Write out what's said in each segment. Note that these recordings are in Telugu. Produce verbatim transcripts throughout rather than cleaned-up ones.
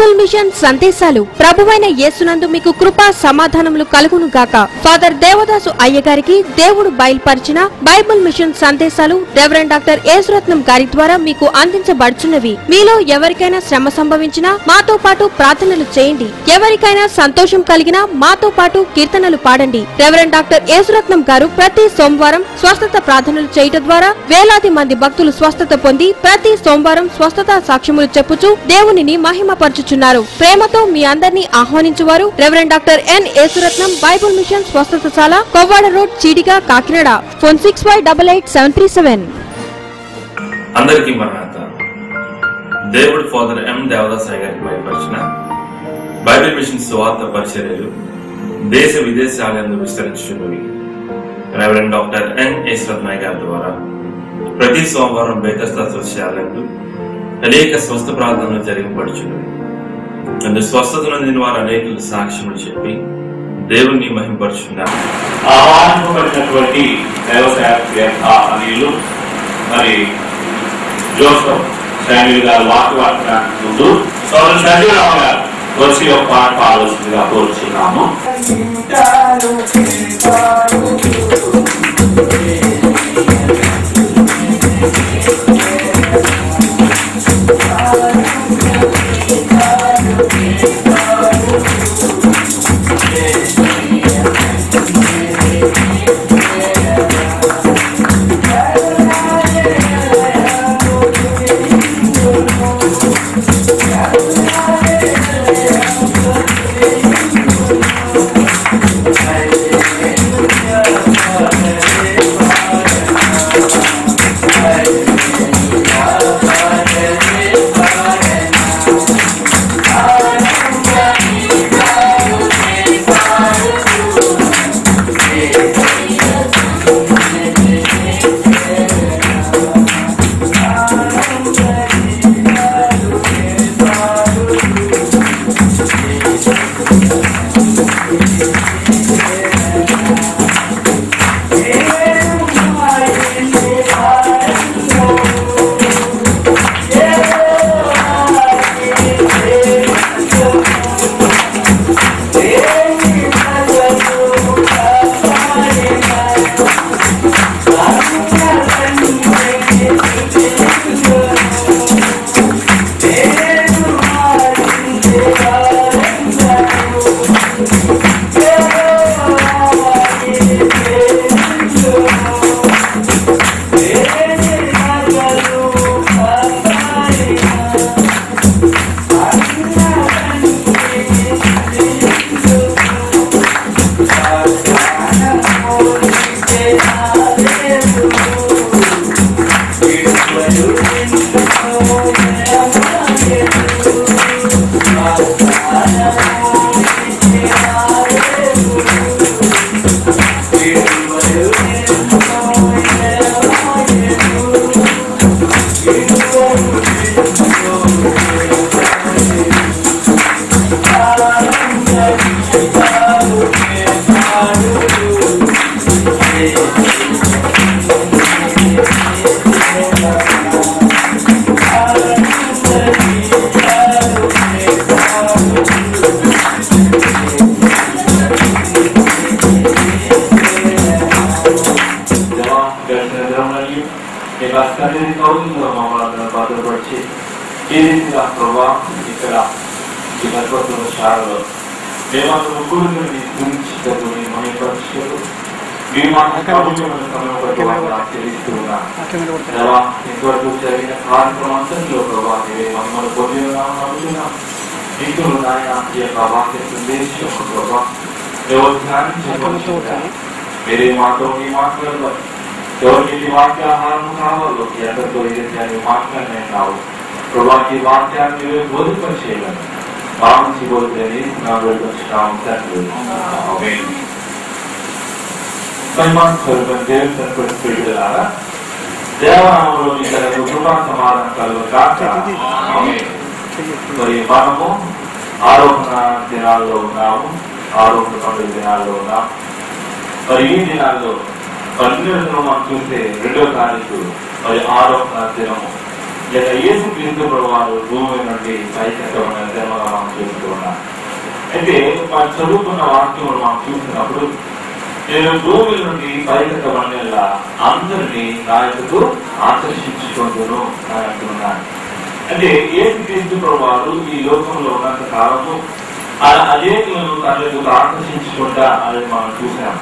బైబిల్ మిషన్ సందేశాలు ప్రభువైన యేసునందు మీకు కృపా సమాధానములు కలుగును గాక. ఫాదర్ దేవదాసు అయ్యగారికి దేవుడు బయలుపరిచిన బైబిల్ మిషన్ సందేశాలు రెవరెండ్ డాక్టర్ యేసురత్నం గారి ద్వారా మీకు అందించబడుచున్నవి. మీలో ఎవరికైనా శ్రమ సంభవించినా మాతో పాటు ప్రార్థనలు చేయండి. ఎవరికైనా సంతోషం కలిగినా మాతో పాటు కీర్తనలు పాడండి. రెవరెండ్ డాక్టర్ యేసురత్నం గారు ప్రతి సోమవారం స్వస్థత ప్రార్థనలు చేయటం ద్వారా వేలాది మంది భక్తులు స్వస్థత పొంది ప్రతి సోమవారం స్వస్థత సాక్ష్యములు చెప్పుచూ దేవునిని మహిమపరచుచున్నారు. ప్రేమతో మీ అందరినీ ఆహ్వానించువారు reverend doctor N Yesuratnam, Bible mission స్వస్థతశాల, Kovvada road, Cheediga, Kakinada. Phone six five double eight seven three seven. అందరికీ మరణాత. దేవుడు ఫాదర్ ఎం దేవదాసాయి గారికి బయలుపరిచిన బైబిల్ మిషన్ సువార్త పరిచర్యలు దేశ విదేశాలందు విస్తరించున్నవి. రెవరెండ్ డాక్టర్ ఎన్ యేసురత్నం గారి ద్వారా ప్రతి సోమవారం బేతస్తా సోషాలందు అనేక స్వస్థ ప్రార్థనలు జరిగిపడుచున్నవి. అందు స్వస్థత నొందిన వారు అనేకులు సాక్ష్యములు చెప్పి దేవుణ్ణి మహిమపరుచున్నారు. ఆహ్వానింపబడినటువంటి వ్యవసాయ అనిలు మరి జోసఫ్ శామ్యూల్ గారు వాక్యవాడడానికి ముందు సోదరు సంజీవరావు గారు వచ్చి ఒక పాట పాడాల్సిందిగా కోరుచున్నాము. భద్రపరిచి ఈ రీతిగా ప్రభావ ఇక్కడ ఈ భద్రపడుతున్న శాలలో దేవాత ముగ్గురు గురించి మహిమపరచు మీ మాటలు చెల్లిస్తూ ఉన్నా ఇంతవరకు జరిగిన కార్యక్రమంలో ప్రభావ మమ్మల్ని పొంది ఉన్నాం. ఇంట్లో నాయన ఈ యొక్క వాక్య సందేశం ప్రభావ ఎవరు ధ్యానించాలి మీరే మాతో మీ మాట్లాడాలి. ఎవరికి వాక్యాహారం కావాలో ఎందరితో ఏదైతే మాట్లాడినే కావు ప్రభాకి వాక్యాన్ని బోధింప చేయాలి. భావించి బోధించని నా వెళ్ళొచ్చున్నాము తండ్రి. దేవులారా దేవనామంలో మీకు కృపా సమాధానం కలుగుగాక. మరి మనము ఆరోపణ దినాల్లో ఉన్నాము, ఆరోపణ పండుగ దినాల్లో ఉన్నాము. మరి ఈ దినాల్లో పన్నెండు మనం చూస్తే రెండో తారీఖు మరి ఆరోపణ దినము లేక యేసు క్రీస్తు ప్రభువారు భూమి నుండి పైకెత్తమని మనం చూస్తూ ఉన్నాం. అయితే మనం చదువుకున్న వాక్యం మనం చూస్తున్నప్పుడు నేను భూమి నుండి పైకెత్తమని అందరినీ నా యొద్దకు ఆకర్షించుకుంటును అని అంటున్నాను. అంటే యేసు క్రీస్తు ప్రభువారు ఈ లోకంలో ఉన్నంత కాలము అనేకులను తన యొక్క ఆకర్షించుకుంటా అని మనం చూసాం.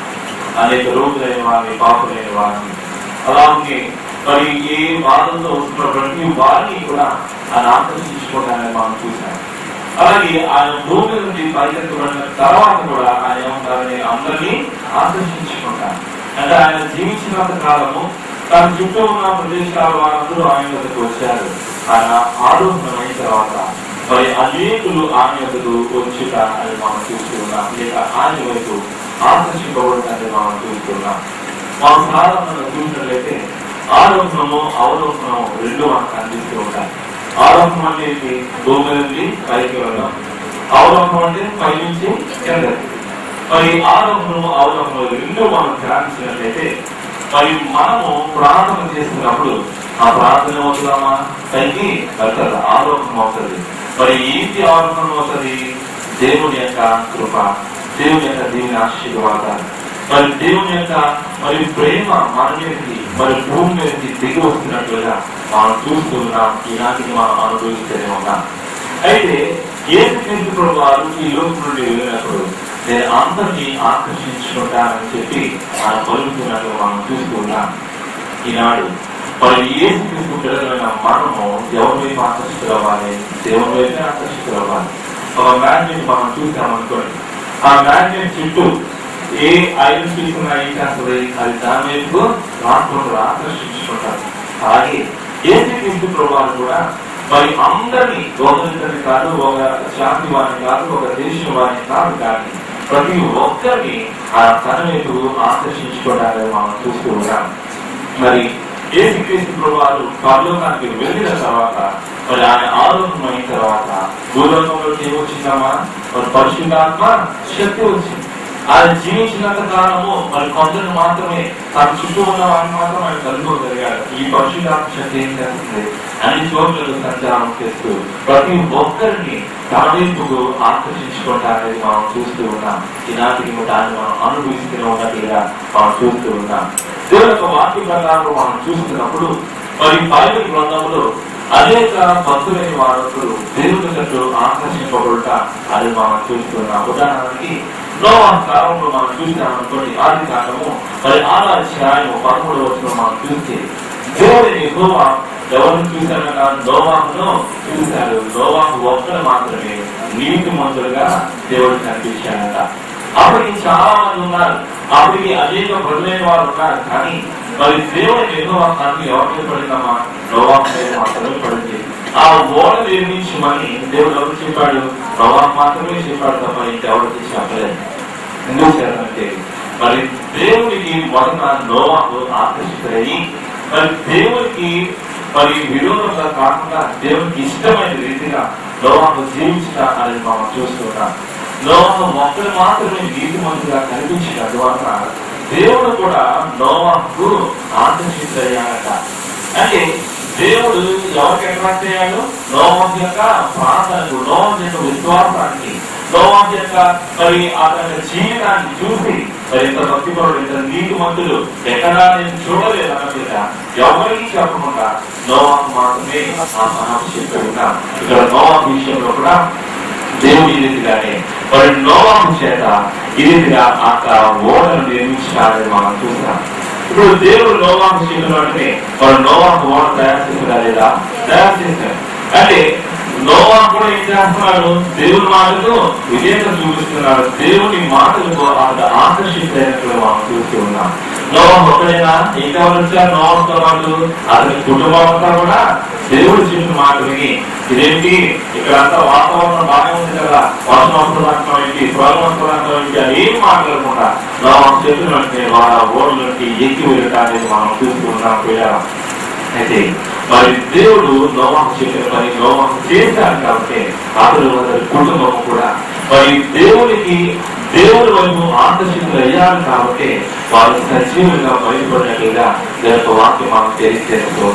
అనేక రోగులైన వారిని, పాపులైన వారిని, అలాగే మరి ఏ బాధలతో వస్తున్న ప్రతి వారిని కూడా ఆయన ఆకర్షించుకుంటానని మనం చూసాం. అలాగే ఆయన భూమి నుండి పైకెత్తబడిన తర్వాత కూడా ఆయన ఏమంటారని అందరినీ ఆకర్షించుకుంటారు. అంటే ఆయన జీవించినంత కాలము తన చుట్టూ ఉన్న ప్రదేశాల వారందరూ ఆయన వద్దకు వచ్చారు. ఆయన ఆరోహణ అయిన తర్వాత మరి అనేకులు ఆయన వద్దకు వచ్చుట అని మనం చూస్తున్నాం, లేక ఆయన వైపు ఆకర్షింపబడటాన్ని మనం చూస్తున్నాం. మనం సాధారణంగా చూసినట్లయితే ఆరోహణము అవరోహణము రెండు మనకు అందిస్తూ ఉంటాయి. ఆరోహణం అంటే భూమి నుండి పైకి వెళ్ళడం, అవరోహణం అంటే పై నుంచి కిందకి. మరి ఆరోహణము అవరోహణము రెండు మనం ధ్యానించినట్లయితే మరి మనము ప్రార్థన చేస్తున్నప్పుడు ఆ ప్రార్థన అవుతుందమ్మా పైకి వెళ్తుంది, ఆరోహణం అవుతుంది. మరి ఏంటి ఆరోహణం అవుతుంది? దేవుని యొక్క కృప, దేవుని యొక్క దేవుని ఆశీర్వాదాలు, మరి దేవుని యొక్క మరి ప్రేమ మన మీదకి మరి భూమి మీదకి దిగి వస్తున్నట్లుగా మనం చూస్తున్నాం. ఈనాటికి మనం అనుభవిస్తూనే ఉన్నాం. అయితే యేసు క్రీస్తు ప్రభువారు ఈ లోకం నుండి వెళ్ళినప్పుడు నేను అందరినీ ఆకర్షించుకుంటానని చెప్పి ఆయన పలుకుతున్నట్లు మనం చూస్తున్నాం. ఈనాడు మరి యేసు క్రీస్తు పిల్లలైన మనము ఎవరి వైపు ఆకర్షితులవ్వాలి? దేవుని వైపు ఆకర్షితులవ్వాలి. ఒక మ్యాగ్నెట్ మనం చూసామనుకోండి, ఆ మ్యాగ్నెట్ చుట్టూ ఏ ఐరన్ తీసుకున్నా ఏం చేస్తుంది? అది దాని వైపు రాకుండా ఆకర్షించుకుంటారు. అలాగే యేసు క్రీస్తు ప్రభువారు కూడా మరి అందరినీ ఒకరిని కాదు, ఒక జాతి వారిని కాదు, ఒక దేశం వారిని కాదు, కానీ ప్రతి ఒక్కరిని ఆ తన వైపు ఆకర్షించుకోవడానికి మనం చూస్తూ ఉన్నాం. మరి యేసు క్రీస్తు ప్రభువారు పరలోకానికి వెళ్ళిన తర్వాత మరి ఆయన ఆరోగ్యం అయిన తర్వాత భూలోకంలోకి ఏమొచ్చిందమ్మా? మరి పరిశుద్ధాత్మ శక్తి వచ్చింది. ఆయన జీవించినంత కాలము మరి కొందరు మాత్రమే, తన చుట్టూ ఉన్న వారిని మాత్రం ఆయన కలుసుకోగలిగాడు. ఈ పరిశుద్ధాత్మ శక్తి ఏం చేస్తుంది? అన్ని చోట్లకు సంచారం చేస్తూ ప్రతి ఒక్కరిని తన వైపుకు ఆకర్షించుకోవటానికి మనం చూస్తూ ఉన్నాం. ఈనాటికి దాన్ని మనం అనుభవిస్తూనే ఉన్నట్టుగా మనం చూస్తూ ఉన్నాం. దేవుని యొక్క వాక్య ప్రకారం మనం చూస్తున్నప్పుడు మరి బైబిల్ గ్రంథంలో అనేక భక్తులైన వారందరూ దేవుని చుట్టూ ఆకర్షింపబడుట అది మనం చూస్తున్నాం. ఉదాహరణకి నోవహు కాలంలో మనం చూసామనుకోండి, ఆది కాలము మరి ఆరో అధ్యాయము పదమూడవ వచనం మనం చూస్తే దేవుడిని యెహోవా ఎవరిని చూశారట? నోవహును చూశారు. నోవహు ఒక్కడు మాత్రమే నీతిమంతులుగా దేవుడు కనిపించాడట. అప్పటికి చాలా మంది ఉన్నారు, అప్పటికి అనేక బదులైన వారు ఉన్నారు, కానీ మరి దేవుని యెహోవా కన్ను ఎవరికి పడిందమ్మా? నోవహు మీద మాత్రమే పడింది. ఆ ఓడ నిర్మించమని దేవుడు ఎవరు చెప్పాడు? నోవహు మాత్రమే చెప్పాడు తప్ప ఇంకెవరికి చెప్పలేదు. ఎందుకు చేయాలంటే మరి దేవునికి మొదట నోవహు ఆకర్షితులయ్యి మరి దేవునికి మరి విరోధంగా కాకుండా దేవునికి ఇష్టమైన రీతిగా నోవహు జీవించడం అనేది మనం చూస్తున్నాం. నోవహు ఒక్కరు మాత్రమే నీతిమంతుగా కనిపించిన ద్వారా దేవుడు కూడా నోవహుకు ఆకర్షితులయ్యాడట. అంటే దేవుడు ఎవరికి అట్రాక్ట్ అయ్యాడు? నోవహు యొక్క ప్రార్థనకు, నోవహు యొక్క విశ్వాసానికి, నోవహు యొక్క మరి అతని జీవితాన్ని చూసి మరి ఇంత భక్తిపరుడు, ఇంత నీతిమంతులు ఎక్కడా నేను చూడలేదు అన్నట్టుగా ఎవరికి చెప్పకుండా నోవహు మాత్రమే ఆ మహాపు చెప్పాడుగా. ఇక్కడ నోవహు విషయంలో కూడా దేవుడి రీతిగానే మరి నోవహు చేత ఈ రీతిగా ఆ ఓడను నిర్మించాలని మనం చూస్తాం. ఇప్పుడు దేవుడు నోవహు చేయడం అంటే మరి నోవహు ఓడ తయారు చేసినా లేదా? తయారు చేశారు. అంటే నోవహు కూడా ఏం చేస్తున్నాడు? దేవుని మాటకు విజేత చూపిస్తున్నాడు. దేవుని మాటలకు ఆకర్షితులైనట్లు మనం చూస్తూ ఉన్నాం. నోవహు ఒక్కడైనా ఇంకా వచ్చారు నోవహుతో పాటు అతని కుటుంబం అంతా కూడా దేవుడు చెప్పిన మాట విని ఇదేంటి ఇక్కడంతా వాతావరణం బాగానే ఉంది కదా, వర్షం వస్తున్నట్టు ఏంటి, స్వరం వస్తున్నట్టు ఏంటి అని ఏం మాట్లాడకుండా నోవహు చెప్పిన వెంటనే వాళ్ళ ఓడలకి ఎక్కి వెళ్ళటానికి మనం చూస్తూ ఉన్నాం పిల్లలు. అయితే మరి దేవుడు నోవహు చెప్పిన పని నోవహు చేశాడు కాబట్టి అతడు అతని కుటుంబం కూడా మరి దేవునికి దేవుని వైపు ఆకర్షితులు అయ్యారు కాబట్టి వారు సజీవులుగా బయటపడినట్లుగా దేవుని వాక్యం మనకు తెలియజేస్తుంది.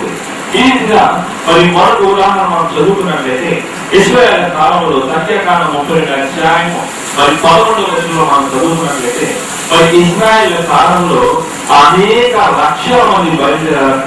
ఈ విధంగా మరి మరొక ఉదాహరణ మనం చదువుకున్నట్లయితే ఇశ్రాయేలు కాలంలో సంఖ్యాకాండం ముప్పై రెండు అధ్యాయము మరి పదకొండవ వచనంలో మనం చదువుకున్నట్లయితే మరి ఇశ్రాయేలు కాలంలో అనేక లక్షల మంది బయలుదేరారు.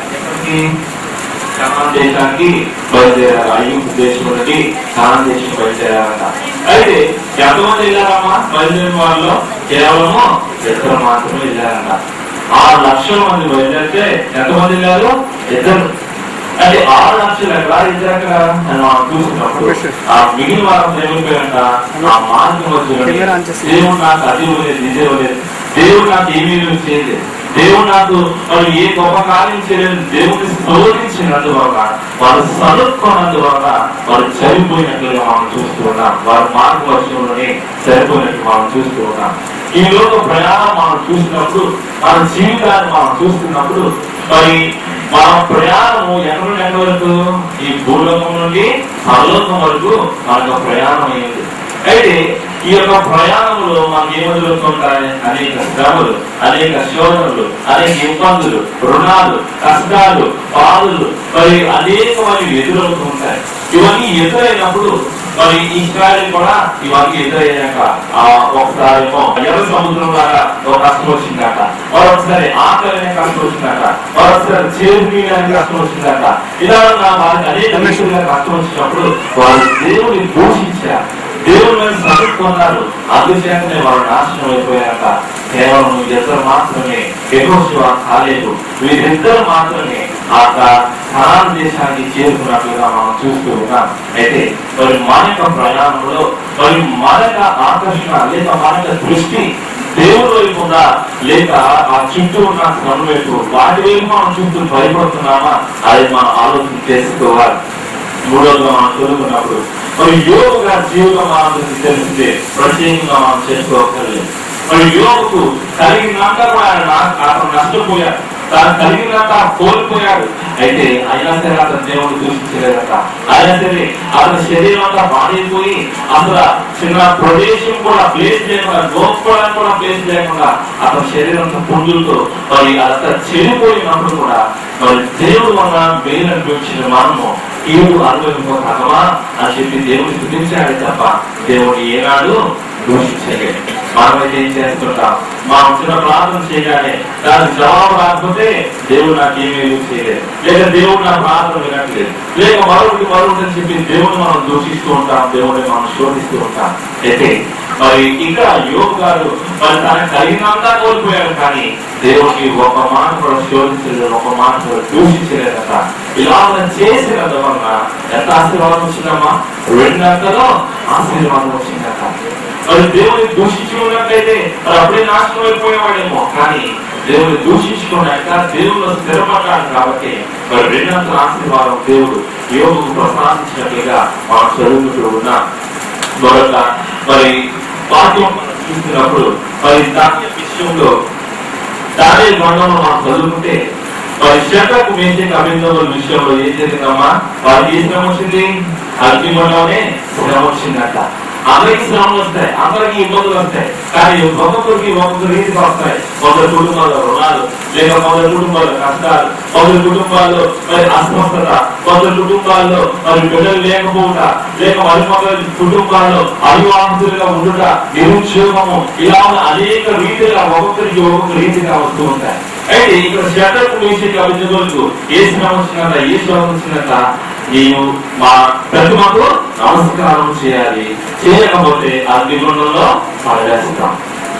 కనాన్ దేశానికి బయలుదేరారు. ఐగుప్తు దేశం నుండి కనాన్ దేశం బయలుదేరారట. అయితే ఎంతమంది వెళ్ళారమ్మా? బయలుదేరిన వాళ్ళలో కేవలము ఇద్దరు మాత్రమే వెళ్ళారట. ఆరు లక్షల మంది బయలుదేరితే ఎంతమంది వెళ్ళారు? ఇద్దరు. అంటే ఆరు లక్షలు ఎక్కడ ఇద్దరు ఎక్కడ అని మనం చూసినప్పుడు ఆ మిగిలిన వారం ఏమైపోయారంట? ఆ మార్గం వచ్చి దేవుడు నాకు అది ఇవ్వలేదు, ఇది ఇవ్వలేదు, దేవుడు నాకు ఏమీ చేయలేదు, దేవుడు నాకు వాళ్ళు ఏ గొప్ప కార్యం చేయలేదు, దేవుడిని స్తోత్రించినందువల్ల వారు సనుక్కున్నందువల్ల వారు చనిపోయినట్లుగా మనం చూస్తూ ఉన్నాం. వారు మార్గవర్షంలోనే చనిపోయినట్టు మనం చూస్తూ ఉన్నాం. ఈ లోక ప్రయాణం మనం చూసినప్పుడు, మన జీవితాన్ని మనం చూస్తున్నప్పుడు మరి మన ప్రయాణము ఎక్కడి నుండి ఎక్కడి వరకు? ఈ భూలోకం నుండి పరలోకం వరకు మనకు ప్రయాణం అయింది. అయితే ఈ యొక్క ప్రయాణంలో మనకు ఏమదులుతుంటాయి? అనేక శ్రమలు, అనేక శోధనలు, అనేక ఇబ్బందులు, రుణాలు, కష్టాలు, బాధలు మరి అనేక మంది ఎదురవుతూ ఉంటాయి. ఇవన్నీ ఎదురైనప్పుడు మరి ఇశ్రాయేలు కూడా ఇవన్నీ ఎదురయ్యాక ఆ ఒకసారి ఏమో ఎర్ర సముద్రం లాగా ఒక కష్టం వచ్చిందట, మరొకసారి ఆకలి అనే కష్టం వచ్చిందట, మరొకసారి చేరు అనే కష్టం వచ్చిందట. ఇలా వారికి అనేక విషయంగా కష్టం వచ్చినప్పుడు వారు దేవుని దూషించారు, దేవుని సదుకున్నారు. అందుచేతనే వారు నాశనం అయిపోయాక కేవలం ఇద్దరు మాత్రమే, యెహోషువ, కాలేబు, వీరిద్దరు మాత్రమే ఆ కనాన్ దేశానికి చేరుకున్నట్లుగా మనం చూస్తూ ఉన్నాం. అయితే మరి మన యొక్క ప్రయాణంలో మరి మన యొక్క ఆకర్షణ లేక మన యొక్క దృష్టి దేవుడి వైపు ఉందా, లేక ఆ చుట్టూ ఉన్న శ్రమ వైపు, వాటి వైపు మనం చుట్టూ భయపడుతున్నామా? అది మనం ఆలోచన చేసుకోవాలి. మూడోగా మనం చదువుకున్నప్పుడు మరి యోగు గారి జీవితం మనం తెలిసిందే, ప్రత్యేకంగా మనం చేసుకోగలేదు. మరి యోగుకు కలిగినంత ఆయన అతను నష్టపోయాడు, తాను కలిగినంత కోల్పోయాడు. అయితే అయినా సరే అతను దేవుడు దూషించలేదట. అయినా సరే అతని శరీరం అంతా పాడైపోయి అసలు చిన్న ప్రదేశం కూడా ప్లేస్ లేకుండా, గోపుకోవడానికి కూడా ప్లేస్ లేకుండా అతని శరీరం అంతా పుంజులతో మరి అదంతా చెడిపోయినప్పుడు కూడా మరి దేవుడు మన మేలు అనిపించిన మనము ఈడు అనుభవించగలమా అని చెప్పి దేవుడిని స్తుతించాడు తప్ప దేవుడు ఏనాడు దూషించలేదు. మనమైతే ఏం చేస్తుంటాం? మనం చిన్న ప్రార్థన చేయగానే దానికి జవాబు రాకపోతే దేవుడు నాకు ఏమీ చేయలేదు, లేక దేవుడు నా ప్రార్థన వినట్లేదు, లేక మరొకటి మరొకటి అని చెప్పి దేవుడిని మనం దూషిస్తూ ఉంటాం, దేవుడిని మనం శోధిస్తూ ఉంటాం. అయితే మరి ఇంకా యోగు గారు మరి తనకు కలిగినంతా కోల్పోయాడు, కానీ దేవుడికి ఒక మాట కూడా శోధించలేదు, ఒక మాట కూడా దూషించలేదట. ఇలా చేసినందు వలన ఎంత ఆశీర్వాదం వచ్చిందమ్మా? రెండంతలో ఆశీర్వాదం వచ్చిందట. మరి దేవుని దూషించి ఉన్నట్లయితే మరి అప్పుడే నాశనం అయిపోయేవాడేమో, కానీ దేవుని దూషించుకున్నాక దేవుడు స్థిరపడ్డాడు కాబట్టి మరి రెండంతల ఆశీర్వాదం దేవుడు యోగుకు ప్రసాదించినట్లుగా మనం చదువుతూ ఉన్నాం. మరొక మరి వాక్యం చూస్తున్నప్పుడు మరి దాని విషయంలో దాని గ్రంథంలో మనం చదువుకుంటే మరి శత్రుకు మేషకు అభినందనల విషయంలో ఏం జరిగిందమ్మా? వారికి ఏ శ్రమ వచ్చింది? అగ్నిగుండంలోనే శ్రమ వచ్చిందట. అందరికి శ్రమలు వస్తాయి, అందరికి ఇబ్బందులు వస్తాయి, కానీ ఒక్కొక్కరికి ఒక్కొక్క రీతిగా వస్తాయి. కొందరు కుటుంబాల్లో రుణాలు, లేక కొందరు కుటుంబాల్లో కష్టాలు, కొందరు కుటుంబాల్లో మరి అస్వస్థత, కొందరు కుటుంబాల్లో మరి పిల్లలు లేకపోవుట, లేక మరి కొందరు కుటుంబాల్లో అవివాహితులుగా ఉండుట, నిరుద్యోగము, ఇలా అనేక రీతిగా ఒక్కొక్కరికి ఒక్కొక్క రీతిగా వస్తూ ఉంటాయి. అయితే ఇక్కడ శత్రుకు మేషకు అభినందనలకు ఏ శ్రమ వచ్చిందంట, ఏ శ్రమ వచ్చిందంట? నీవు మా ప్రతిమకు నమస్కారం చేయాలి, చేయకపోతే అగ్నిగుండంలో పడవేస్తాం.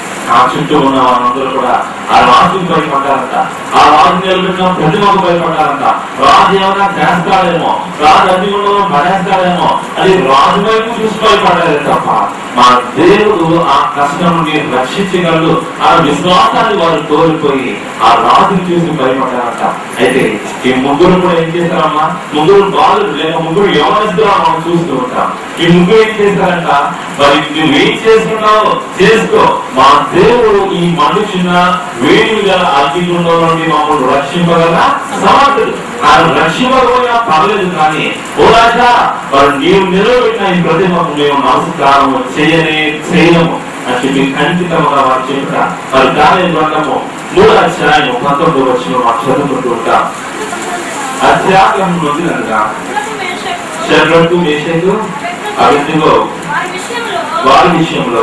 ఆ చుట్టూ ఉన్న వాళ్ళందరూ కూడా ఆ రాజుకు భయపడ్డారంట, ఆ రాజు నిలబెట్టిన ప్రతిమకు భయపడ్డారంట. రాజు ఏమైనా చేస్తాడేమో, రాజు అగ్నిగుండంలో పడేస్తాడేమో అని రాజు వైపు చూసి భయపడ్డారు తప్ప మా దేవుడు ఆ కష్టం నుండి రక్షించగలడు ఆ విశ్వాసాన్ని వారు కోల్పోయి ఆ రాజుని చూసి భయపడ్డారంట. అయితే ఈ ముగ్గురు కూడా ఏం చేస్తారమ్మా? ముగ్గురు బాలురు లేక ముగ్గురు యవనస్తులు మనం చూస్తూ ఉంటాం. ఈ ముగ్గురు ఏం చేస్తారంట? మరి నువ్వు ఏం చేస్తున్నావు చేసుకో, మా దేవుడు ఈ మనుషున్న వేడి గల అగ్నిగుండం నుండి మమ్మల్ని రక్షింపగల సమర్థుడు. ఆయన రక్షింపకపోయినా పర్లేదు, కానీ ఓ రాజా వారు నీవు నిలబెట్టిన ఈ ప్రతిమకు మేము నమస్కారం చేయనే చేయము అని చెప్పి ఖండితంగా వారు చెప్తా. మరి దాని గ్రంథము మూడు అధ్యాయం పంతొమ్మిది వచ్చిన మాకు చదువుకుంటూ ఉంటాం. అత్యాగ్రహం ఉంది కనుక శత్రువుకు మేషకు అభివృద్ధిలో వారి విషయంలో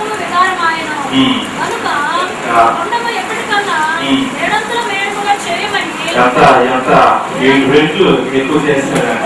ఎంత ఎంత ఏడు రెట్లు ఎక్కువ చేస్తాడంట.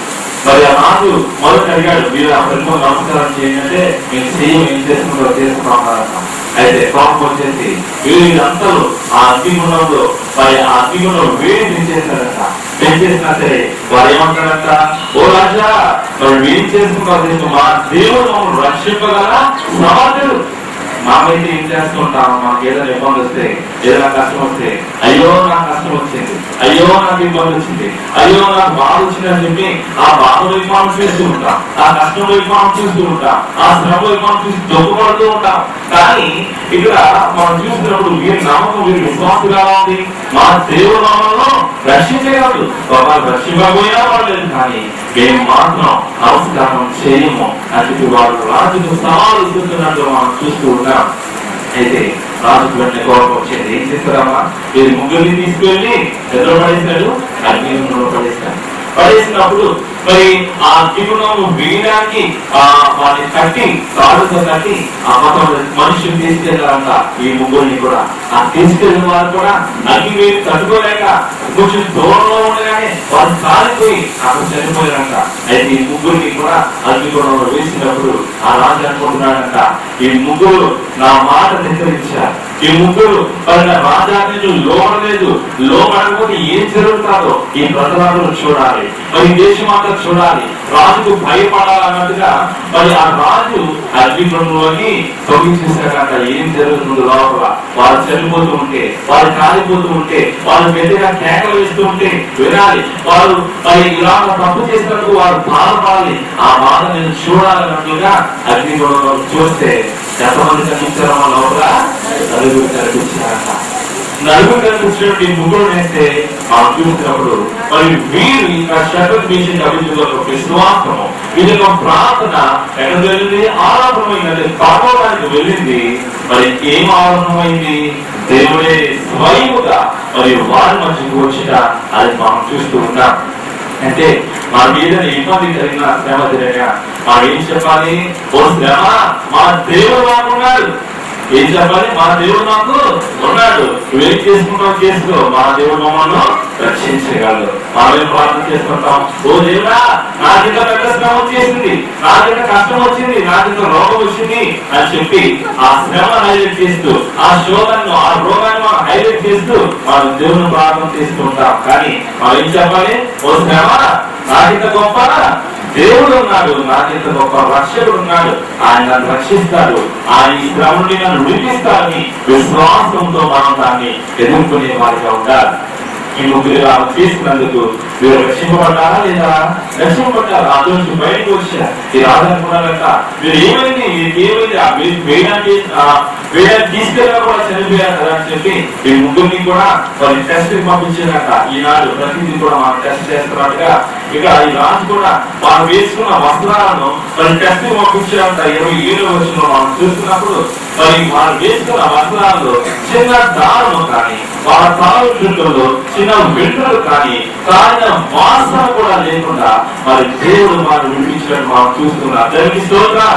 మరి ఆ రాజు మొదట అడిగాడు, మీరు ఆ ప్రజలు నమస్కారం చేయంటే మీరు సేమ్ ఏం చేస్తున్నారో చేసుకున్నారంట. అయితే కోపం వచ్చేసి వీరు అంతలో ఆ అగ్నిగుణంలో మరి ఆ అగ్నిగుణం వేడి పెంచేశారంట. పెంచేసినా సరే వారు ఏమంటారంట, ఓ రాజా మరి ఏం చేసుకున్నారు, మా దేవుడు మమ్మల్ని రక్షింపగల సమర్థుడు. మాకైతే ఏం చేస్తూ ఉంటాం, మాకు ఏదైనా ఇబ్బంది వస్తే ఏదైనా కష్టం వస్తే అయ్యో నాకు కష్టం వచ్చింది, అయ్యో నాకు ఇబ్బంది వచ్చింది, అయ్యో నాకు బాధ వచ్చిందని చెప్పి ఆ బాధ వైపు మనం చూస్తూ ఉంటాం, ఆ కష్టం వైపు మనం చూస్తూ ఉంటాం, ఆ శ్రమ వైపు మనం చూసి దుఃఖపడుతూ ఉంటాం. కానీ ఇక్కడ మనం చూసినప్పుడు వీరి నామం వీరి విశ్వాసం కావాలి, మా దేవుడు నామంలో రక్షించగలదు. వాళ్ళు రక్షింపబోయినా వాళ్ళలేదు, కానీ మేము మాత్రం నమస్కారం చేయము అని చెప్పి వాళ్ళు రాజుకు సవాలు ఇస్తున్నట్టు మనం చూస్తూ ఉంటాం. అయితే రాజుకు వెంటనే కోపం వచ్చింది. ఏం చేస్తారమ్మా, వీరి ముగ్గురిని తీసుకెళ్లి ఎదురు పడేశాడు, అగ్నిగుండంలో పడేశాడు. పడేసినప్పుడు మరి ఆ అగ్నిగుండం వేయడానికి ఆ వారిని కట్టి తాడుతో కట్టి ఆ మతం మనుషులు తీసుకెళ్లారంట. ఈ ముగ్గురిని కూడా ఆ తీసుకెళ్లిన వారు కూడా అగ్ని వేడి తట్టుకోలేక కొంచెం దూరంలో ఉండగానే వారు కాలిపోయి అక్కడ చనిపోయారంట. అయితే ఈ ముగ్గురికి కూడా అగ్నిగుండంలో వేసినప్పుడు ఆ రాజు అనుకుంటున్నాడంట, ఈ ముగ్గురు నా మాట ధిక్కరించారు, ఈ ముగ్గురు మరి నా రాజాన్ని లోపడలేదు, లోపడకపోతే ఏం జరుగుతారో ఈ ప్రజలందరూ చూడాలి, మరి దేశం అంతా చూడాలి, రాజుకు భయపడాలన్నట్టుగా మరి ఆ రాజు అగ్నిగుండంలోకి తొలగించేశాడంట. ఏం జరుగుతుందో లోపల వారు చనిపోతూ ఉంటే, వారు కాలిపోతూ ఉంటే, వారు పెద్దగా కేకలు వేస్తూ ఉంటే వినాలి, వారు మరి ఇలా తప్పు చేసినందుకు వారు బాధపడాలి, ఆ బాధ నేను చూడాలన్నట్లుగా అగ్నిగుండంలో చూస్తే ఎంతమంది కనిపించారో లోపల నలుగురు కనిపించారంట. నలుగురు కనిపించినట్టు ఈ ముగ్గురు వేస్తే మనం చూసినప్పుడు మరి వీరు ఇంకా శత్రువు విషయం అభివృద్ధిలో విశ్వాసము ఇది ఒక ప్రార్థన ఎక్కడ వెళ్ళింది, ఆరోపణమైంది, పర్వతానికి వెళ్ళింది. మరి ఏం ఆరోపణమైంది, దేవుడే స్వయముగా మరి వారి మధ్యకు వచ్చిన అది మనం చూస్తూ ఉంటాం. అంటే మా మీద ఇబ్బంది కలిగిన శ్రమ జరిగినా మనం ఏం చెప్పాలి, ఓ శ్రమ మా దేవుడు మాకున్నాడు. ఏం చెప్పాలి, మా దేవుడు మాకు ఉన్నాడు, నువ్వేం చేసుకుంటావు చేసుకో, మా దేవుడు మమ్మల్ని రక్షించగలడు. మనం ప్రార్థన చేసుకుంటాం, ఓ దేవుడా నాకింత పెద్ద శ్రమ వచ్చేసింది, నాకింత కష్టం వచ్చింది, నాకింత రోగం వచ్చింది అని చెప్పి ఆ శ్రమ హైలైట్ చేస్తూ, ఆ శోధనను ఆ రోగాన్ని మనం హైలైట్ చేస్తూ మనం దేవుని ప్రార్థన చేస్తూ ఉంటాం. కానీ మనం ఏం చెప్పాలి, ఓ శ్రమ నాకింత గొప్ప దేవుడు ఉన్నాడు, నాకింత గొప్ప రక్షకుడు ఉన్నాడు, ఆయన నన్ను రక్షిస్తాడు, ఆయన ఈ శ్రమ నుండి నన్ను విడిపిస్తాడని విశ్వాసంతో మనం దాన్ని ఎదుర్కొనే వారిగా ఉండాలి. ఈ ముగ్గురు తీసుకున్నందుకు మీరు రక్షింపబడ్డారా లేదా, రక్షింపబడ్డారు, అందులో బయటకు వచ్చారు. ఈ రాజనుకున్నారంట, మీరు ఏమైంది, మీకు ఏమైంది, మీరు వేయడానికి వేయడానికి తీసుకెళ్ళినా కూడా చనిపోయారు కదా అని చెప్పి ఈ ముగ్గురిని కూడా వారి టెస్ట్ పంపించారట. ఈనాడు ప్రతిదీ కూడా మనం టెస్ట్ చేస్తున్నట్టుగా ఇక ఈ రాజు కూడా వారు వేసుకున్న వస్త్రాలను మరి టెస్ట్ పంపించారంట. ఇరవై ఏడు వచ్చిన మనం చూస్తున్నప్పుడు మరి వారు వేసుకున్న వస్త్రాల్లో చిన్న దారులు కానీ, వారి తల చుట్టూ చిన్న వెంట్రులు కానీ కాలిన వాసన కూడా లేకుండా మరి దేవుడు వారు విడిపించినట్టు మనం చూస్తున్నాం. దానికి స్తోత్రం.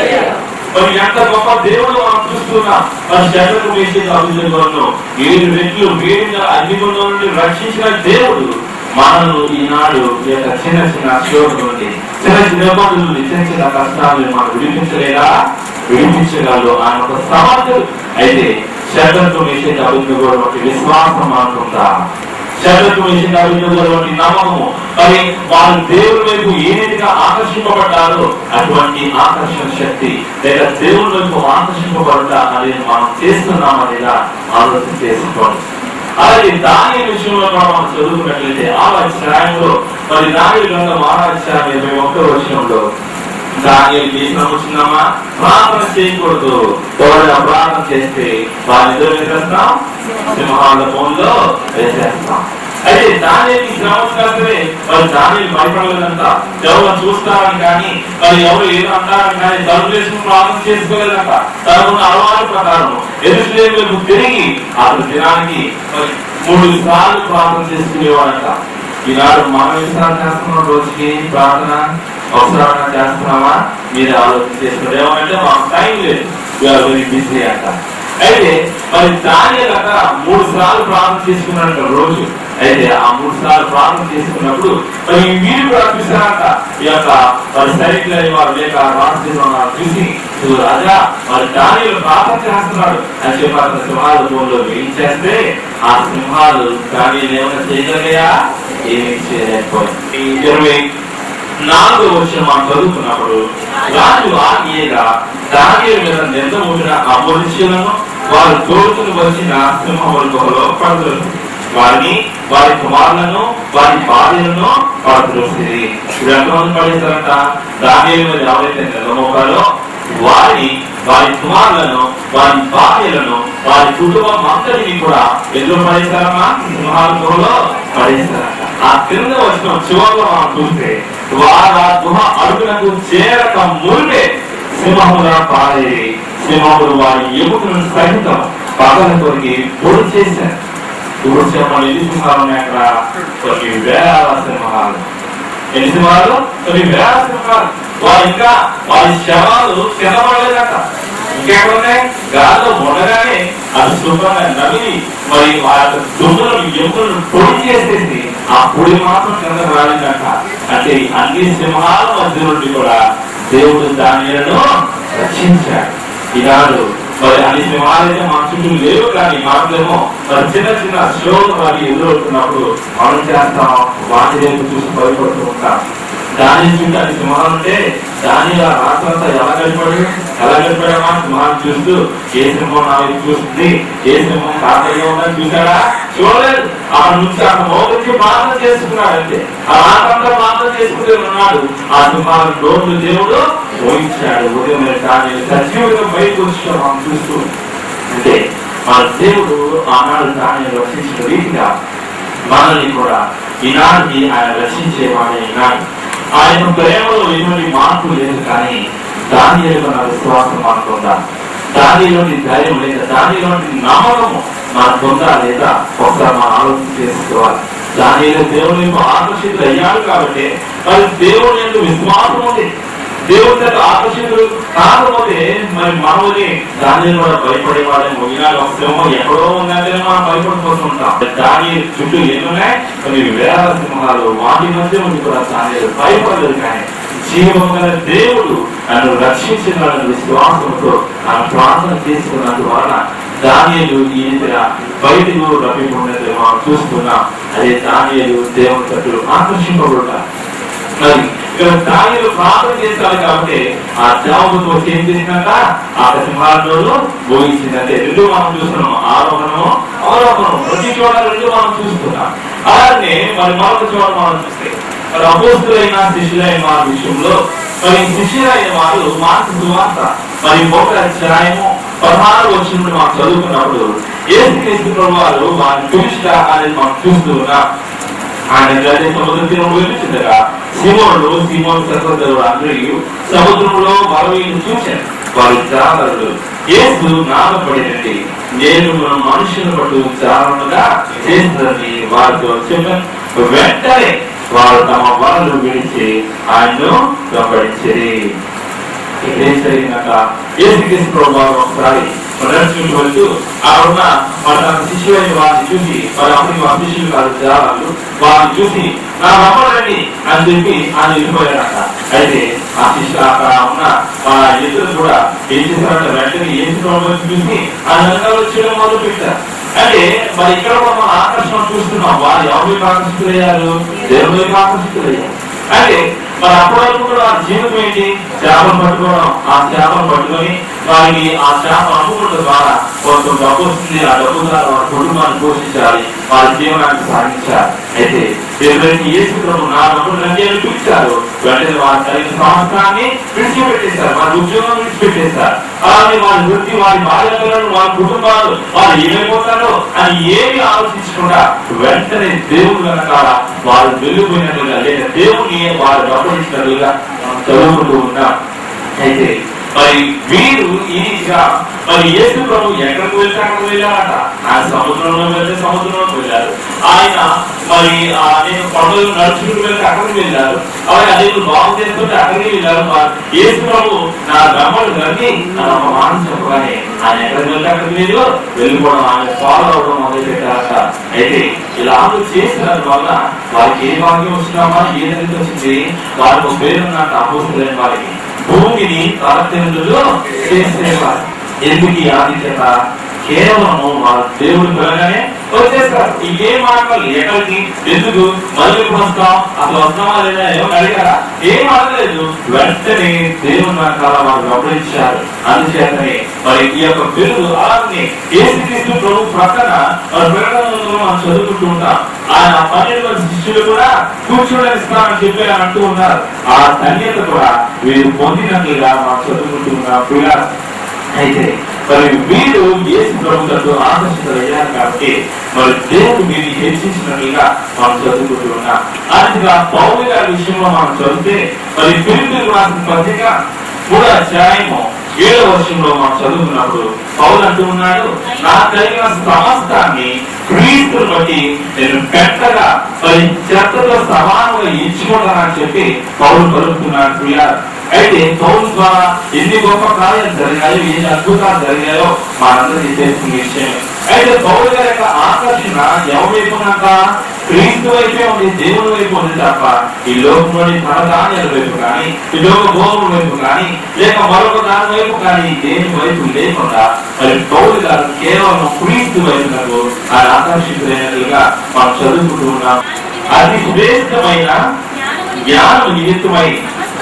మరి ఎంత గొప్ప దేవుడు మనం చూస్తున్నాం. మరి శత్రువు వేసే అభివృద్ధిలో ఏడు రెట్లు వేడిగా అగ్నిగుండం నుండి రక్షించిన దేవుడు మనల్ని ఈనాడు చిన్న చిన్న శోధన నుండి, చిన్న చిన్న ఇబ్బందుల నుండి, చిన్న చిన్న కష్టాలను మనం విడిపించలేదా, విడిపించగలరు. ఆయన ఒక సమర్థుడు. అయితే శత్రువు వేసే అభివృద్ధి విశ్వాసం మనకుందా, శత్రువు వేసే అభివృద్ధి నమ్మకము, మరి వారు దేవుడి వైపు ఏ రీతిగా ఆకర్షింపబడ్డారో అటువంటి ఆకర్షణ శక్తి లేదా దేవుడి వైపు ఆకర్షింపబడ్డా అనేది మనం చేస్తున్నామా లేదా ఆలోచన చేసుకోండి. అలాగే దాని విషయంలో మనం చదువుకున్నట్లయితే ఆ అధ్యాయంలో మరి దాని గ్రంథం ఆ అధ్యాయం ఇరవై ఒకటో వచనంలో దాని దేశం వచ్చిందమ్మా, ప్రార్థన చేయకూడదు, ఎవరైనా ప్రార్థన చేస్తే వారి ఇద్దరు వేసేస్తాం, సింహాల ఫోన్లో వేసేస్తాం. అయితే దాని శ్రమమే మరి దాని భయపడలేదంట, ఎవరు చూస్తారని కానీ మరి ఎవరు ఏదో అంటారని కానీ తలుపు వేసుకుని ప్రార్థన చేసుకోలేదంట. తనకున్న అలవాటు ప్రకారం ఎరుసలేముకు తిరిగి ఆ దినానికి మరి మూడు సార్లు ప్రార్థన చేసుకునేవాడంట. ఈనాడు మనం ఎన్నిసార్లు చేస్తున్నాం రోజుకి ప్రార్థన? అవసరమైన చేస్తున్నామా? మీరు ఆలోచన చేసుకుంటే ఏమంటే మాకు టైం లేదు, వెరీ బిజీ అంట. అయితే మరి దానియేలు అక్కడ మూడు సార్లు ప్రార్థన చేసుకున్నాడు రోజు. అయితే ఆ మూడు సార్లు ప్రార్థన చేసుకున్నప్పుడు మరి మీరు కూడా చూసారంట, ఈ యొక్క మరి సైనికులని వారు లేక రాష్ట్రంలో చూసి రాజా మరి దానియేలు ప్రార్థన చేస్తున్నాడు అని చెప్పి సింహాల భూమిలో ఏం చేస్తే ఆ సింహాలు దానియేలు ఏమైనా చేయగలిగాయా? ఏమీ చేయలేకపోయింది. ఇరవై నాలుగో వచ్చిన మనం చదువుకున్నప్పుడు రాజు ఆజ్ఞగా దానియేలు మీద నిందమూపిన ఆ మనుష్యులను వారు తోడుకుని వచ్చిన సింహముల గుహలో పడదరు. వారిని, వారి కుమారులను, వారి భార్యలను పడద్రోసింది. ఇప్పుడు ఎంతమంది పడేస్తారంట? దానియేలు మీద ఎవరైతే నిందమూపారో వారిని, వారి కుమారులను, వారి భార్యలను, వారి కుటుంబం అంతటిని కూడా ఎందులో పడేస్తారమ్మా? సింహాల గుహలో పడేస్తారంట. ఆ క్రింద వచ్చిన చివరిలో మనం చూస్తే వారు ఆ గుహ అడుగునకు చేరక మునిపే సింహముగా పారేది. సింహములు వారి ఎముకలను సహితం పగల కొరికి పొడి చేశారు. ఇప్పుడు చెప్పండి, ఎన్ని సింహాలు ఉన్నాయి అక్కడ? కొన్ని వేల సింహాలు. ఎన్ని సింహాలు? కొన్ని వేల సింహాలు. వారు ఇంకా వారి శవాలు తినబడలేదట. ఇంకెక్కడ ఉన్నాయి? గాలిలో ఉండగానే అది శుభ్రంగా నవ్వి మరి వారి దుమ్ములను ఎముకలను పొడి చేసేసి ఆ పొడి మాత్రం కింద రాలేదట. అంటే అన్ని సింహాల మధ్య నుండి కూడా దేవుడు దానియేలును రక్షించాడు. ఈనాడు మరి అన్ని సింహాలైతే మన చుట్టూ లేవు, కానీ మనకేమో మరి చిన్న చిన్న శోధన వారి ఎదురవుతున్నప్పుడు మనం చేస్తాం, వాటి వైపు చూసి భయపడుతూ ఉంటాం. దాని చుట్టూ అన్ని సింహాలు ఉంటే దాని రాత్రంతా ఎలా గడిపాడు? ఎలా గడిపాడమా? సింహాలు చూస్తూ ఏ సింహం నా వైపు చూస్తుంది, ఏ సింహం కాకగా ఉందని చూసాడా? చూడలేదు. ఆ నుంచి అక్కడ మోగురించి ప్రార్థన చేసుకున్నాడు. అంటే ఆ రాత్రంతా ప్రార్థన చేసుకుంటూ ఉన్నాడు. ఆ సింహాలను రోజు దేవుడు ఊహించాడు. ఉదయం కానీ సజీవుగా బయటకు వచ్చి మనం చూస్తూ అంటే మన దేవుడు ఆనాడు దాన్ని రక్షించిన రీతిగా మనల్ని కూడా ఈనాటికి ఆయన రక్షించేవాడే. ఈనాడు ఆయన ప్రేమలో ఎటువంటి మార్పు లేదు, కానీ దానియేలు మన విశ్వాసం మనకుందా? దానిలోని ధైర్యం లేదా? దానిలోని నమ్మకము మనకుందా లేదా? ఒకసారి మనం ఆలోచన చేసుకోవాలి. దానియేలు దేవుని యొక్క ఆకర్షితులు అయ్యాడు కాబట్టి మరి దేవుని యొక్క విశ్వాసం ఉంది. దేవుని యొక్క ఆకర్షితులు కాకపోతే మరి మనల్ని దానిని కూడా భయపడేవాడేమో. ఈనాడు ఒక సింహం ఎక్కడో ఉందంటే మనం భయపడిపోతుంటాం. దాని చుట్టూ ఎన్నున్నాయి కొన్ని వేల సింహాలు, వాటి మధ్య ఉంది కూడా దాని భయపడలేదు. కానీ జీవం గల దేవుడు నన్ను రక్షించిన విశ్వాసంతో నన్ను ప్రార్థన చేసుకున్నందు వలన దానియేలు ఈ రీతిగా బయటకు రప్పిపోయినట్టు మనం చూస్తున్నాం. అదే దానియేలు దేవుని తట్టు ఆకర్షింపబడ్డారు. మరి ఇక్కడ దానియేలు ప్రార్థన చేస్తారు కాబట్టి ఆ జవాబుతో ఏం చేసినాక ఆ సింహాలలో భోగించిందంటే రెండు మనం చూస్తున్నాం, ఆరోహణము అవరోహణము. ప్రతి చోట రెండు మనం చూస్తున్నాం. అలానే మరి మరొక చోట మనం చూస్తే మరి అపోస్తులైన శిష్యులైన వారి విషయంలో మరి శిష్యులైన వారు మార్కు సువార్త మరి ఒక అధ్యాయము పదహారు వచ్చినప్పుడు మనం చదువుకున్నప్పుడు యేసుక్రీస్తు ప్రభువారు వారిని పిలుచుట అనేది మనం చూస్తూ ఉన్నాం. ఆయన గదే సముద్ర తీరంలో వెళ్ళిండగా సీమోనుడు సీమోను సహోదరుడు అందరూ సముద్రంలో వలవేయును చూశారు. వారు జాలరులు. యేసు నామపడినట్టు నేను మనుషులను పట్టు జాలరులుగా చేస్తుందని వారితో చెప్పాను. వెంటనే వారు తమ వలలు విడిచి ఆయన్ను వెంబడించిరి. ఇక్కడేం జరిగినాక యేసుక్రీస్తు ప్రభువారు ఒకసారి నడుచుకుంటూ వెళ్తూ ఆ ఉన్న మన శిష్యులైన వారిని చూసి వారి అప్పటికి వారి శిష్యులు కాదు జాలర్లు, వారిని చూసి నా రమ్మడండి అని చెప్పి ఆయన వెళ్ళిపోయారట. అయితే ఆ శిష్యులు అక్కడ ఉన్న ఆ ఇద్దరు కూడా ఏం చేశారంటే వెంటనే ఏం చూసి ఆ రంగాలు చేయడం మొదలు పెట్టారు. అంటే మరి ఇక్కడ మనం ఆకర్షణ చూస్తున్నాం. వారు ఎవరికి ఆకర్షితులయ్యారు? దేవుడికి ఆకర్షితులయ్యారు. అంటే మరి అప్పటి వరకు కూడా ఆ జీవితం ఏంటి? చేపలు పట్టుకోవడం. ఆ చేపలు పట్టుకొని వారికి ఆ చేప అమ్ముకోవడం ద్వారా కొంచెం డబ్బు వస్తుంది. ఆ డబ్బు ద్వారా వారి కుటుంబాన్ని పోషించాలి, వారి జీవనాన్ని సాగించాలి. అయితే ఎప్పుడైతే యేసు ప్రభు నా నమ్ములంటే పిలిచారు, వెంటనే వారి కలిగిన సంవత్సరాన్ని విడిచిపెట్టేశారు, వారి ఉద్యోగం విడిచిపెట్టేశారు. అలాగే వారి వృత్తి, వారి బాధ్యతలను, వారి కుటుంబాలు వారు ఏమైపోతారో అని ఏమి ఆలోచించకుండా వెంటనే దేవుడు వెనకాల వారు వెళ్ళిపోయినట్లుగా లేదా దేవుని వారు గమనించినట్లుగా చదువుకుంటూ ఉంటాం. అయితే మరి వీరు ఈ రీతిగా మరి యేసు ప్రభు ఎక్కడికి వెళ్తే అక్కడికి వెళ్ళారట. ఆయన సముద్రంలో వెళ్తే సముద్రంలోకి వెళ్ళారు. ఆయన మరి అనేక కొండలు నడుచుకుంటూ వెళ్తే అక్కడికి వెళ్ళారు. అలాగే అనేకులు బాగు చేస్తుంటే అక్కడికి వెళ్ళారు. యేసు ప్రభు నా బ్రహ్మలు కలిగి నా మానం చెప్పగానే ఆయన ఎక్కడికి వెళ్తే అక్కడికి వెళ్ళి వెళ్ళిపోవడం, ఆయన ఫాలో అవడం మొదలు పెట్టారట. అయితే ఇలా చేసిన వల్ల వారికి ఏ భాగ్యం వచ్చినామా, ఏదైతే వచ్చింది వారికి పేరున్నట్టు అపోస్తులైన వారికి భూమిని తలతెందులో చేసేవారు. ఎందుకు ఈ ఆధిక్యత? కేవలము వాళ్ళ దేవుడు పిలగానే వచ్చేస్తారు. ఇంకేం మాటలు ఎక్కడికి, ఎందుకు, మళ్ళీ ఇప్పుడు వస్తాం, అసలు వస్తామా లేదా ఏమో అడిగారా? ఏం అడగలేదు. వెంటనే దేవుడు నాకు అలా వాళ్ళు గమనించారు. అందుచేతనే మరి ఈ యొక్క బిరుదు అలాగే యేసుక్రీస్తు ప్రభు ప్రక్కన మరి ప్రకటనలో మనం చదువుకుంటూ ఉంటాం. ఆయన పన్నెండు మంది శిష్యులు కూడా కూర్చోడానికి చెప్పి అంటూ ఉన్నారు. ఆ ధన్యత కూడా వీరు పొందినట్లుగా మనం చదువుకుంటూ ఉన్నాం. ప్రియులారా, అయితే మరి వీరు యేసు ప్రభుత్వంతో ఆకర్షితులయ్యారు కాబట్టి మరి దేవుడు వీరిని హెచ్చించినట్లుగా మనం చదువుకుంటూ ఉన్నాం. అందుగా పౌలు గారి విషయంలో మనం చదివితే మరి ఫిలిప్పీయులకు రాసిన పత్రిక మూడో అధ్యాయము ఏడో వర్షంలో మనం చదువుకున్నప్పుడు పౌలు అంటూ ఉన్నాడు, నాకు కలిగిన సమస్తాన్ని క్రీస్తుని బట్టి నేను పెద్దగా మరి చెత్తతో సమానంగా ఇచ్చుకుంటానని చెప్పి పౌలు పలుకుతున్నాడు. ప్రియులారా, అయితే పౌలు ద్వారా ఎన్ని గొప్ప కార్యాలు జరిగాయో, ఎన్ని అద్భుతాలు జరిగాయో మనందరికీ తెలిసిన విషయం. అయితే పౌలు గారి యొక్క ఆకర్షణ ఎవరి వైపు ఉన్నాక క్రీస్తు వైపే ఉంది, దేవుని వైపు ఉంది తప్ప ఈ లోకంలోని ధనధాన్యాల వైపు కానీ, ఈ లోక భోగం వైపు కానీ, లేక మరొక దాని వైపు కానీ దేని వైపు లేకుండా మరి పౌలు గారు కేవలం క్రీస్తు వైపునకు ఆయన ఆకర్షితులైనట్లుగా మనం చదువుకుంటూ ఉన్నాం. అతి శ్రేష్టమైన జ్ఞానం నిమిత్తమై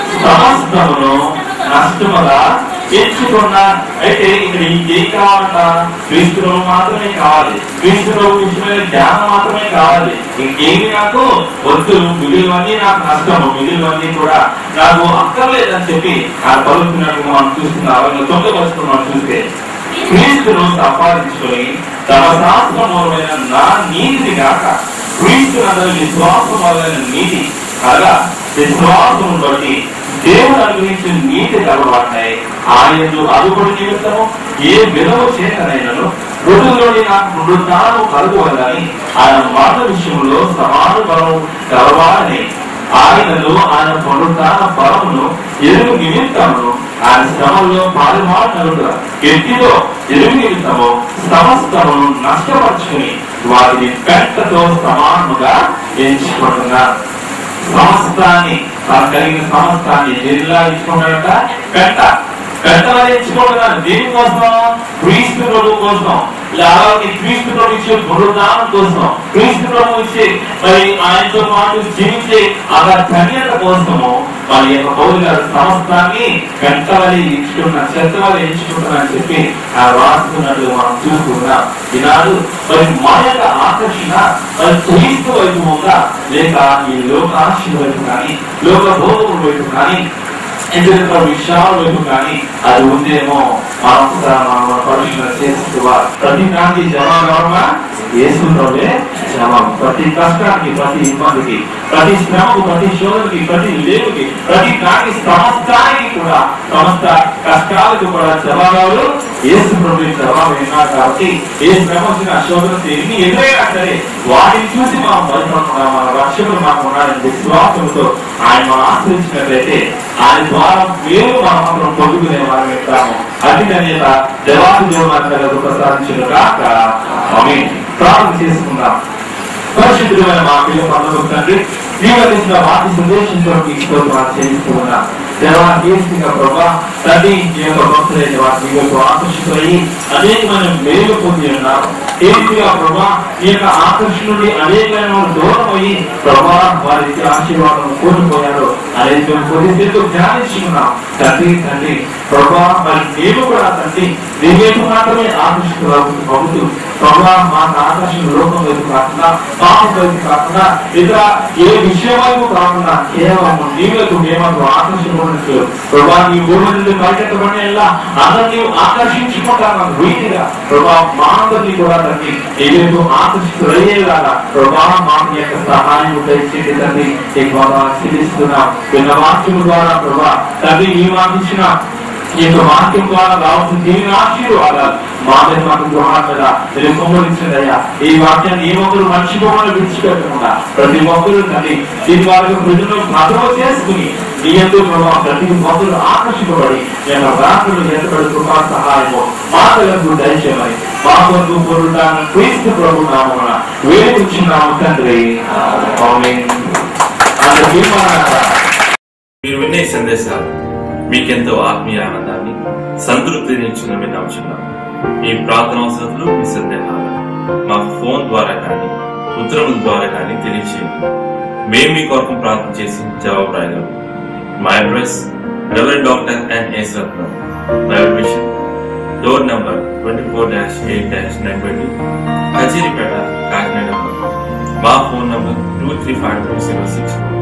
సమస్తమును నష్టముగా ఎంచుకున్నా. అయితే ఇక్కడ ఇంకేం కావాలంట? క్రీస్తులో మాత్రమే కావాలి, క్రీస్తులో విషయమైన జ్ఞానం మాత్రమే కావాలి. ఇంకేమి నాకు వద్దు, మిగిలినవన్నీ నాకు నష్టము, మిగిలినవన్నీ కూడా నాకు అక్కర్లేదని చెప్పి ఆ పలుకున్నట్టు మనం చూస్తున్నాం. తొమ్మిది వస్తువు మనం చూస్తే క్రీస్తును సంపాదించుకొని తమ శాస్త్రమూలమైన నా నీతిని కాక క్రీస్తు అందరూ విశ్వాసం వలన నీతి అనగా విశ్వాసం బట్టి దేవుడు అనుగ్రహించిన నీతి కలవాడినాయి. ఆయనను అదుపడి నిమిత్తము ఏ విలువ చేతనైనను రోజుల్లోని నాకు పునరుద్ధానం కలుగువదని ఆయన మాట విషయంలో సమాన బలం కలవాలని ఆయనలో ఆయన పునరుద్ధాన బలమును ఎరుగు నిమిత్తమును ఆయన శ్రమంలో పాల్గొనగలుగుతా ఎట్టిలో ఎరుగు నిమిత్తము సమస్తమును నష్టపరుచుకుని వారిని పెంటతో సమానముగా ఎంచుకుంటున్నారు. సమస్తాన్ని తాను కలిగిన సమస్తాన్ని జిల్లా ఇచ్చుకున్నాడట పెంట పెంటలా ఎంచుకుంటున్నాను. దేనికోసం? క్రీస్తు ప్రభు కోసం. అలాగే క్రీస్తు ప్రభు ఇచ్చే పునరుద్ధానం కోసం, క్రీస్తు ప్రభు ఇచ్చే మరి ఆయనతో పాటు జీవించే ఆ ధన్యత కోసము మరి యొక్క పౌలు గారు సమస్తాన్ని పెంటవలి ఇచ్చుకున్న చెత్తవలి ఎంచుకుంటున్నారని చెప్పి ఆ రాసుకున్నట్లు మనం చూసుకున్నాం. ఈనాడు మరి మా యొక్క ఆకర్షణ మరి క్రీస్తు వైపు ఉందా, లేక ఈ లోకాశ వైపు కానీ, లోక భోగం వైపు కానీ, ఎందుకంటే విషయాల వైపు కానీ అది ఉందేమో మనం మనం పరిశీలన చేసుకోవాలి. ప్రతి దానికి జవాబుగా యేసులోనే జవాబు. ప్రతి కష్టానికి, ప్రతి ఇబ్బందికి, ప్రతి శ్రమకు, ప్రతి శోధనకి, ప్రతి లేవుకి, ప్రతి దానికి సమస్తానికి కూడా, సమస్త కష్టాలకు కూడా జవాబాలు యేసు ప్రభు జవాబు విన్నారు. కాబట్టి ఏ శ్రమ వచ్చిన శోధన ఎన్ని ఎదురైనా సరే వాటిని చూసి మనం భయపడకుండా మన రక్షకుడు మాకు ఉన్నాడని విశ్వాసంతో ఆయన మనం ఆశ్రయించినట్లయితే ఆయన ద్వారా మేము మనం మాత్రం పొందుకునే వారం ఇస్తాము. అది ధన్యత దేవాది దేవుడు ప్రసాదించిన కాక ఆమేన్. ప్రార్థన చేసుకుందాం. పరిశుద్ధమైన మా పిల్లల పనులు తండ్రి, జీవించిన వాటి సందేశంతో చేస్తూ ఉన్నాం. దేవాదేశంగా ప్రభా తండ్రి ఈ యొక్క భక్తులైన వాటి ఆకర్షితులయ్యి అనేకమైన మేలు పొంది ఉన్నారు. ఏంటిగా ప్రభా ఈ యొక్క ఆకర్షణ నుండి అనేకమైన దూరం అయ్యి ప్రభా వారి ఆశీర్వాదం కోల్పోయారు అనేది మేము కొద్దిసేపు ధ్యానించుకున్నాం. తండ్రి తండ్రి ప్రభా మరి మేము కూడా తండ్రి నీవేపు మాత్రమే ఆకర్షితులు పంపుతూ ప్రభా మాకు ఆకర్షణ లోకం వైపు కాకుండా, పాపం వైపు కాకుండా, ఇతర ఏ విషయం వైపు కాకుండా కేవలం నీ వైపు మేము ఆకర్షించుకున్నట్లు ప్రభా నీ భూమి నుండి బయటపడిన ఎలా అందరినీ ఆకర్షించుకుంటాను రీతిగా ప్రభా మా అందరినీ కూడా తండ్రి ఏ వైపు ఆకర్షితులయ్యేలాగా ప్రభా మాకు యొక్క సహాయం దయచేసి తండ్రి ఎక్కువగా చెల్లిస్తున్నాం. విన్న వాక్యము ద్వారా ప్రభా తండ్రి నీ మాకు ఇచ్చిన ఈ యొక్క వాక్యం ద్వారా రావాల్సిన దీని ఆశీర్వాదాలు మా మీద మాకు గృహాల మీద మీరు కుమ్మరించిందయ్యా. ఈ వాక్యాన్ని ఏ ఒక్కరు మర్చిపోకుండా విడిచిపెట్టకుండా ప్రతి ఒక్కరు తల్లి దీని వారి ప్రజలను భద్రత చేసుకుని మీ ఎంతో ప్రతి ఒక్కరు ఆకర్షింపబడి నేను ప్రార్థనలు ఏర్పడి కృపా సహాయము మా తలకు దయచేయమని మా కొరకు పొరుటాను క్రీస్తు ప్రభు నామమున వేడుకుంటున్నాము తండ్రి. ఆమేన్. అందరికీ వందనాలు. మీరు వినే సందేశాలు మీకెంతో ఆత్మీయ ఆనందాన్ని సంతృప్తిని ఇచ్చిందని నమ్ముచున్నాం. మీ ప్రార్థన అవసరాలు మీ సందేహాలు మా ఫోన్ ద్వారా కానీ ఉత్తరముల ద్వారా కానీ తెలియచేయండి. మేము మీ కొరకు ప్రార్థన చేసి జవాబు రాయగలము. మా address reverend doctor N Yesuratnam, Bible mission, door number twenty four dash eight dash nine twenty, Kacheripeta, Kakinada. మా phone number two three five two zero six four.